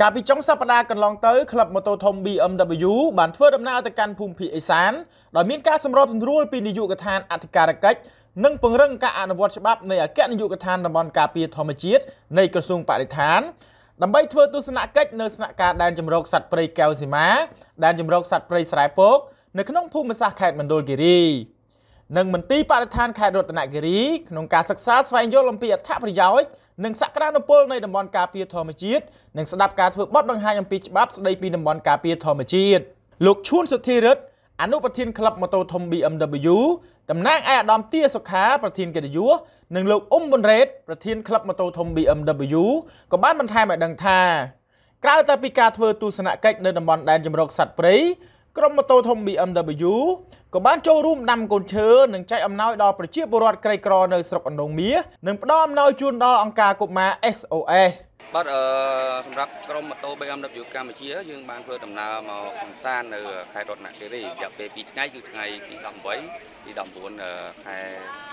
Cả bị trong sắp đa cần lòng tới club mô tô thông BMW បានធ្វើដំណើរទៅកាន់ភូមិភាគឦសានដោយមានការសម្របសម្រួលពីនាយកដ្ឋានអធិការកិច្ចនិងពង្រឹងការអនុវត្តច្បាប់នៃអគ្គនាយកដ្ឋានតំបន់ការពារធម្មជាតិនៃក្រសួងបរិស្ថានដើម្បីធ្វើទស្សនកិច្ចនៅស្នាក់ការដែនជម្រកសត្វព្រៃកែវសីមាដែនជម្រកសត្វព្រៃស្រែពកនៅក្នុងភូមិសាស្ត្រខេត្តមណ្ឌលគិរីនិងមន្ទីរបរិស្ថានខេត្តរតនគិរីក្នុងការសិក្សាស្វែងយល់អំពីអត្ថប្រយោជន៍និងសក្តានុពលនៃតំបន់ការពារធម្មជាតិនិងស្ដាប់ការធ្វើបទបង្ហាញអំពីច្បាប់ស្ដីពីតំបន់ការពារធម្មជាតិលោកឈួនសុធីរិទ្ធអនុប្រធានក្លឹបម៉ូតូធំ BMW តំណាងឯកឧត្តមទាសុខាប្រធានកិត្តិយសនិងលោកអ៊ុំប៊ុនរ៉េតប្រធានក្លឹបម៉ូតូធំ BMW ក៏បានបន្ថែមឲ្យដឹងថាក្រៅតែពីការធ្វើទស្សនកិច្ចនៅតំបន់ដែនជម្រកសត្វព្រៃក្រុមម៉ូតូធំ BMW ក៏បានចូលរួមដាំកូនឈើនិងចែកអំណោយដល់ប្រជាពលរដ្ឋក្រីក្រនៅស្រុកអណ្ដូងមាសនិងផ្ដល់អំណោយជូនដល់អង្គការកុមារ SOS បាទសម្រាប់ក្រុមម៉ូតូ BMW កម្ពុជាយើងបានធ្វើដំណើរមកកំសាន្តនៅខេត្តរតនគិរីរយៈពេល2ថ្ងៃគឺថ្ងៃទី18ទី19ខែ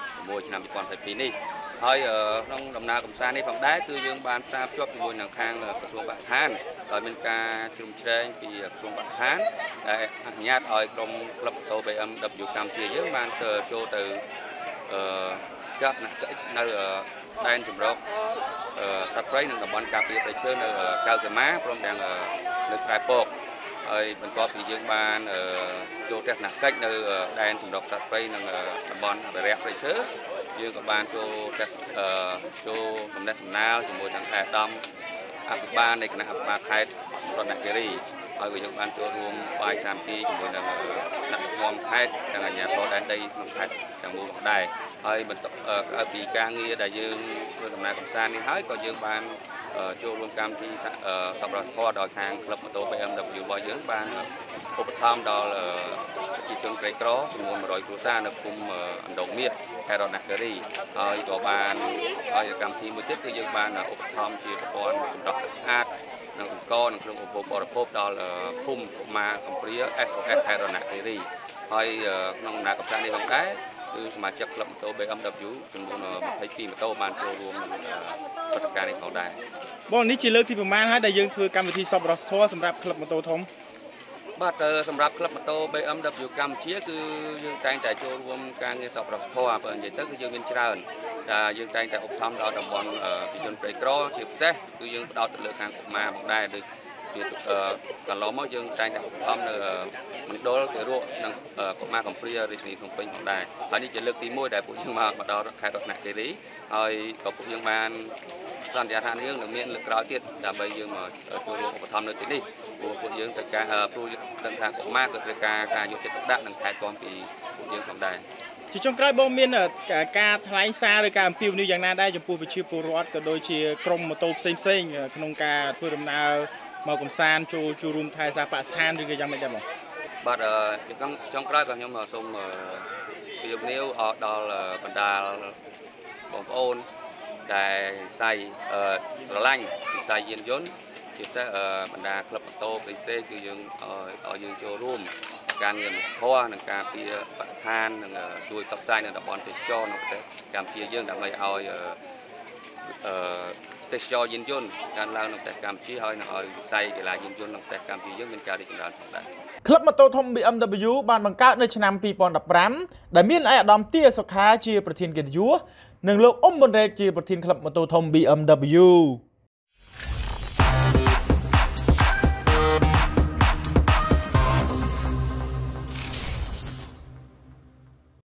6ឆ្នាំ2022នេះហើយក្នុងដំណើរកំសាន្តនេះផងដែរគឺយើងបានផ្សារភ្ជាប់ជាមួយនឹងខាងក្រសួងបរិស្ថានដោយមានការជ្រោមជ្រែងពីក្រសួងបរិស្ថានដែលអនុញ្ញាតឲ្យក្រុមក្លឹបម៉ូតូ BMW កម្ពុជាយើងបានចូលទៅទស្សនកិច្ចនៅដែនជម្រកសត្វព្រៃនិងតំបន់ការពារព្រៃឈើនៅកៅសីមាព្រមទាំងនៅស្រែពកហើយបន្ទាប់ពីយើងបានចូលទស្សនកិច្ចនៅដែនជម្រកសត្វព្រៃនិងតំបន់អភិរក្សព្រៃឈើយើងក៏បានចូលសំណេះសំណាលជាមួយនឹងឯកឧត្តមអភិបាលនៃគណៈអភិបាលខេត្តរតនគិរីហើយក៏យើងបានចូលរួមបាយសាមគ្គីជាមួយនឹងអ្នកដឹកនាំខេត្តនិងអាជ្ញាធរដែនដីក្នុងខេត្តទាំងមូលផងដែរហើយបន្ទាប់ពីការងារដែលយើងធ្វើដំណើរកម្សាន្តនេះហើយក៏យើងបានចូលរួមកម្មវិធីសប្បុរសធម៌ដោយខាងក្លឹបម៉ូតូ BMW របស់យើងបានឧបត្ថម្ភដល់ប្រជាជនក្រីក្រចំនួន100គ្រួសារនៅភូមិអណ្ដូងមាសខេត្តរតនគិរីហើយក៏បានហើយកម្មវិធីមួយទៀតគឺយើងបានឧបត្ថម្ភជាប្រព័ន្ធចម្រោះទឹកស្អាតនិងអង្គនិងគ្រឿងឧបភោគបរិភោគដល់ភូមិកុមារកំព្រា SOS ខេត្តរតនគិរីហើយក្នុងដំណើរកម្សាន្តនេះផងដែរគឺសមាជិកក្លឹបម៉ូតូ BMW ចំនួន22ម៉ូតូបានចូលរួមក្នុងព្រឹត្តិការណ៍នេះផងដែរបងនេះជាលើកទីប្រមាណហើយដែលយើងធ្វើកម្មវិធីសប្បុរសធម៌សម្រាប់ក្លឹបម៉ូតូធំបាទសម្រាប់ក្លឹបម៉ូតូ BMW កម្ពុជាគឺយើងតែងតែចូលរួមការងារសប្បុរសធម៌បើនិយាយទៅគឺយើងមានច្រើនតែយើងតែងតែឧបត្ថម្ភដល់តំបន់ប្រជាជនក្រីក្រជាពិសេសគឺយើងផ្ដោតទៅលើខាងកុមារផងដែរដូចជាកន្លងមកយើងតែងតែឧបត្ថម្ភនៅមណ្ឌលទារកនិងកុមារកំព្រារាជធានីភ្នំពេញផងដែរហើយនេះជាលើកទី1ដែលពួកយើងមកដល់ខេត្តរតនគិរីហើយក៏ពួកយើងបានសន្យាថាយើងនឹងមានលើកក្រោយទៀតដើម្បីយើងមកចូលរួមឧបត្ថម្ភនៅទីនេះពួកយើងត្រូវការព្រោះដឹងថាកុមារក៏ត្រូវការយកចិត្តទុកដាក់និងថែទាំពីពួកយើងផងដែរជាចុងក្រោយបងមានការថ្លែងសារឬការអំពាវនាវយ៉ាងណាដែរចំពោះប្រជាពលរដ្ឋក៏ដូចជាក្រុមម៉ូតូផ្សេងក្នុងការធ្វើដំណើរមកកំសាន្តចូលរួមថែសារបរិស្ថានឬក៏យ៉ាងម៉េចដែរបងបាទចុងក្រោយខ្ញុំសូមអំពាវនាវដល់បណ្ដាលបងប្អូនដែលវិស័យស្រឡាញ់វិស័យយានយន្តជាពិសេសបណ្ដាក្លឹបម៉ូតូផ្សេងគឺយើងឲ្យយើងចូលរួមការងារមនុស្សធម៌និងការពារបរិស្ថាននិងជួយផ្សព្វផ្សាយនៅតំបន់ទេសចរនៅប្រទេសកម្ពុជាយើងដើម្បីឲ្យទេសចរយានយន្តកើនឡើងនៅប្រទេសកម្ពុជាហើយនឹងឲ្យវិស័យកីឡាយានយន្តនៅប្រទេសកម្ពុជាយើងមានការរីកចម្រើនផងដែរក្លឹបម៉ូតូធំ BMW បានបង្កើតនៅឆ្នាំ2015ដែលមានឯកឧត្តមទាសុខាជាប្រធានកិត្តិយសនិងលោកអ៊ុំប៊ុនរ៉េតជាប្រធានក្លឹបម៉ូតូធំ BMW